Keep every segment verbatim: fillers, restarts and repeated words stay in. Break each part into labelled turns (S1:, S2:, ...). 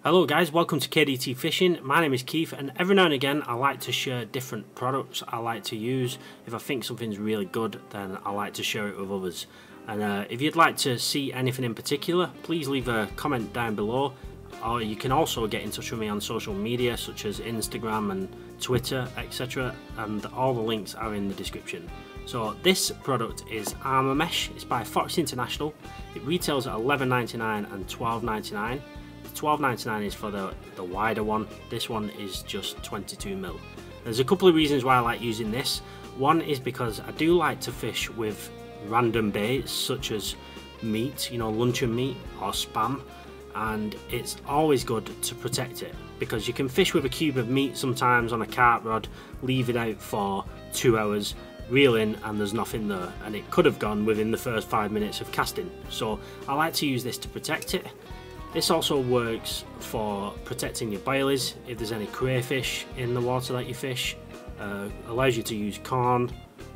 S1: Hello guys, welcome to K D T Fishing. My name is Keith, and every now and again I like to share different products I like to use. If I think something's really good, then I like to share it with others. And uh, if you'd like to see anything in particular, please leave a comment down below, or you can also get in touch with me on social media such as Instagram and Twitter, et cetera, and all the links are in the description. So this product is Arma Mesh. It's by Fox International. It retails at eleven ninety-nine and twelve ninety-nine. twelve ninety-nine is for the, the wider one. This one is just twenty-two mil. There's a couple of reasons why I like using this. One is because I do like to fish with random baits such as meat, you know, luncheon meat or spam, and it's always good to protect it because you can fish with a cube of meat sometimes on a carp rod, leave it out for two hours, reel in, and there's nothing there, and it could have gone within the first five minutes of casting. So I like to use this to protect it. This also works for protecting your boilies if there's any crayfish in the water that you fish. Uh, allows you to use corn,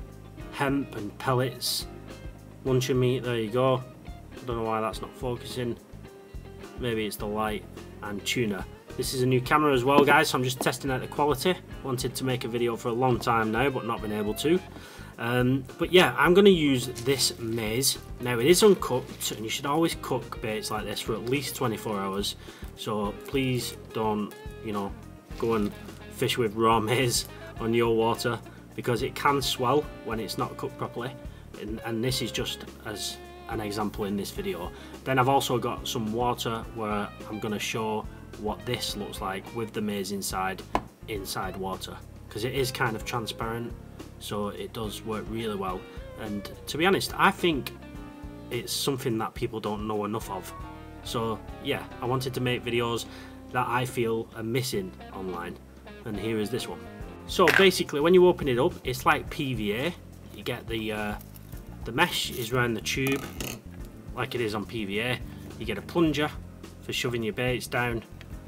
S1: hemp and pellets, luncheon meat, there you go. I don't know why that's not focusing. Maybe it's the light, and tuna. This is a new camera as well guys, so I'm just testing out the quality. Wanted to make a video for a long time now but not been able to. Um, but yeah, I'm going to use this maize. Now it is uncooked, and you should always cook baits like this for at least twenty-four hours. So please don't, you know, go and fish with raw maize on your water because it can swell when it's not cooked properly. And, and this is just as an example in this video. Then I've also got some water where I'm going to show what this looks like with the maize inside, inside water, because it is kind of transparent. So it does work really well, and to be honest I think it's something that people don't know enough of. So yeah, I wanted to make videos that I feel are missing online, and here is this one. So basically when you open it up, it's like P V A. You get the uh, the mesh is around the tube like it is on P V A. You get a plunger for shoving your baits down,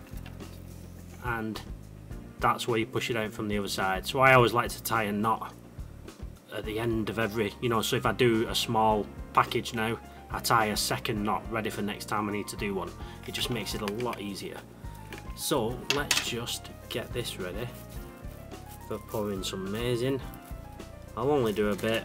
S1: and that's where you push it out from the other side. So I always like to tie a knot at the end of every, you know, so if I do a small package now, I tie a second knot ready for next time I need to do one. It just makes it a lot easier. So let's just get this ready for pouring some maize in. I'll only do a bit,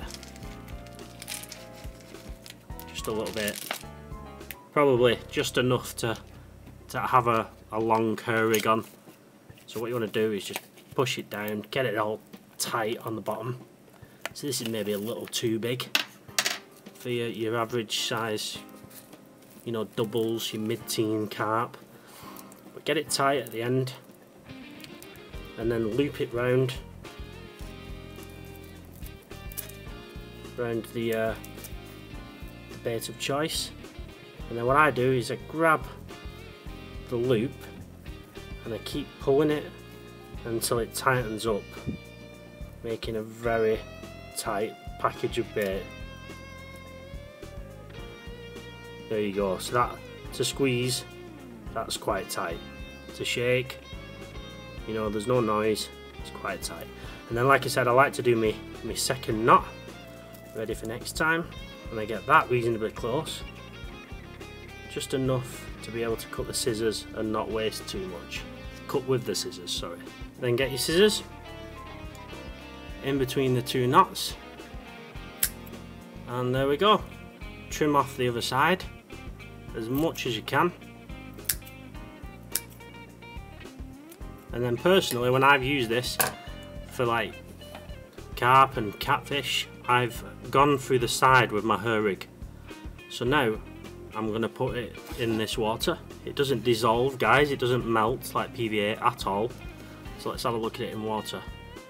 S1: just a little bit, probably just enough to, to have a, a long hair rig on. So what you want to do is just push it down, get it all tight on the bottom. So this is maybe a little too big for your, your average size, you know, doubles, your mid-teen carp. But get it tight at the end, and then loop it round, round the, uh, the bait of choice. And then what I do is I grab the loop and I keep pulling it until it tightens up, making a very tight package of bait. There you go. So that, to squeeze, that's quite tight. To shake, you know, there's no noise, it's quite tight. And then like I said, I like to do my, my second knot ready for next time, and I get that reasonably close, just enough to be able to cut the scissors and not waste too much. Cut with the scissors, sorry. Then get your scissors in between the two knots, and there we go. Trim off the other side as much as you can. And then personally, when I've used this for like carp and catfish, I've gone through the side with my hair rig. So now I'm going to put it in this water. It doesn't dissolve guys, it doesn't melt like P V A at all. So let's have a look at it in water.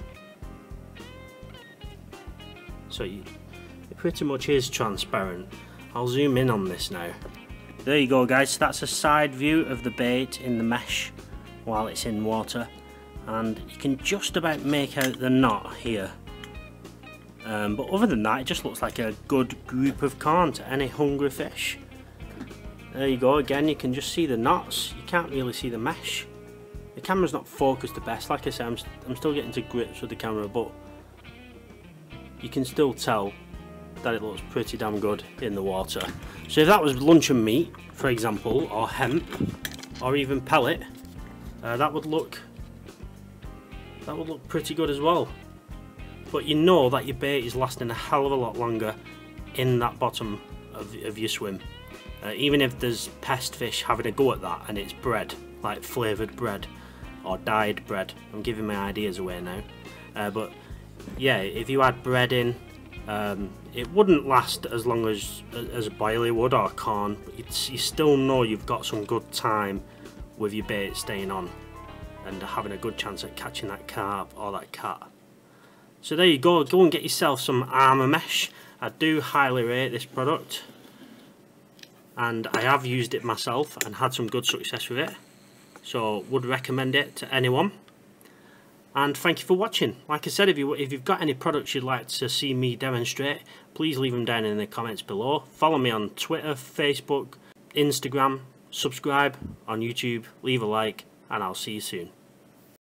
S1: So you, it pretty much is transparent. I'll zoom in on this now. There you go guys, so that's a side view of the bait in the mesh while it's in water, and you can just about make out the knot here. Um, but other than that, it just looks like a good group of corn to any hungry fish. There you go, again you can just see the knots, you can't really see the mesh. The camera's not focused the best, like I said, I'm, I'm still getting to grips with the camera, but you can still tell that it looks pretty damn good in the water. So if that was luncheon meat, for example, or hemp, or even pellet, uh, that would look that would look pretty good as well. But you know that your bait is lasting a hell of a lot longer in that bottom of, of your swim. Uh, even if there's pest fish having a go at that and it's bread, like flavoured bread or dyed bread. I'm giving my ideas away now. Uh, but yeah, if you add bread in, um, it wouldn't last as long as as a boilie would or corn, but it's, you still know you've got some good time with your bait staying on and having a good chance at catching that carp or that cat. So there you go, go and get yourself some Arma Mesh. I do highly rate this product, and I have used it myself and had some good success with it, so would recommend it to anyone. And thank you for watching. Like I said, if, you, if you've got any products you'd like to see me demonstrate, please leave them down in the comments below. Follow me on Twitter, Facebook, Instagram, subscribe on YouTube, leave a like, and I'll see you soon.